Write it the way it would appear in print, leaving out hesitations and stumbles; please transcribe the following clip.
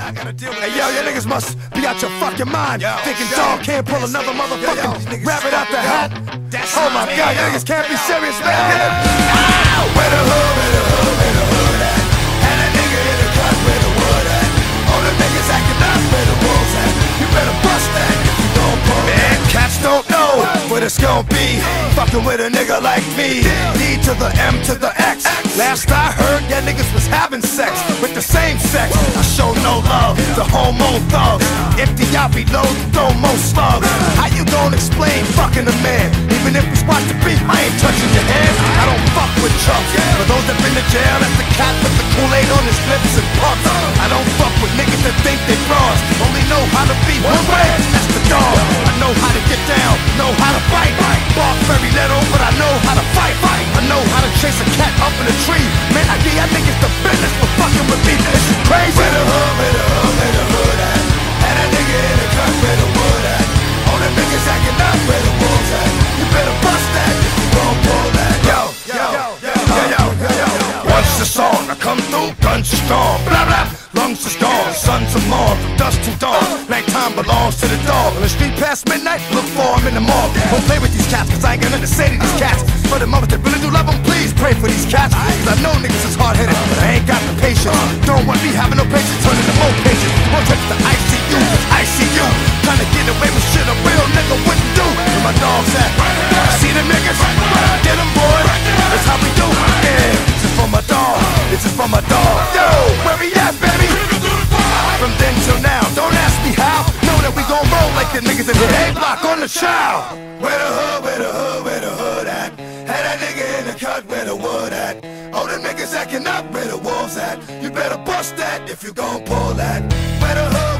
I gotta deal with it. Hey, yo, you niggas must be out your fucking mind. Thinking dog can't pull another motherfucking rabbit out the hat. Oh my god, you niggas can't be serious, man. Where the hood, where the hood, where the hood at? And a nigga in the cut, where the wood at? All the niggas acting up, where the wolves at? You better bust that if you gon' pull. Man, cats don't know what it's gon' be. Fucking with a nigga like me. D to the M to the X. Last I heard, yeah, niggas was having sex with the same sex. I show no love to homo thugs. Empty out below, throw most slugs. How you gon' explain fucking a man? Even if we spot the beef, I ain't touching your hands. I don't fuck with chumps. For those that been to jail, that's the cat with the Kool-Aid on his lips and pumps. I don't fuck with niggas that think they bras. Only know how to be one way, that's the dog. I know how to get down, know how to fight. Bark very little, but I know how to fight. I know how to chase a cat up in a tree. Man, I think it's the business for fucking with me. This is crazy. Where the hood, where the hood, where the hood at? And a nigga in the cut, where the wood at? All the niggas acting up, where the wolves at? You better bust that if you gon' pull that. Yo. Once the song, I come through, guns are strong. Blah blah, lungs are strong. Sons are more, from dusk to dawn. Nighttime belongs to the dog. On the street past midnight, look for him in the mall. Don't play with these cats, cause I ain't got nothing to say to these cats. For the mothers that really do love them, please pray for these cats. Cause I know niggas is hard-headed, but I ain't got the patience. Don't want me having no patience, turning to more patience. One trip to the ICU, cause I see you trying to get away with shit a real nigga wouldn't do. Where my dogs at? See them niggas? Get them, boy. That's how we do. Yeah, this is for my dog. This is for my dog. Yo, where we at, baby? From then till now, don't ask me how. Know that we gon' roll like the niggas in the A block on the chow. Where the hood, where the hood, where the hood at? Had that nigga in the cut, where the wood at? All the niggas acting up, where the wolves at? You better bust that if you gon' pull that. Where the hood.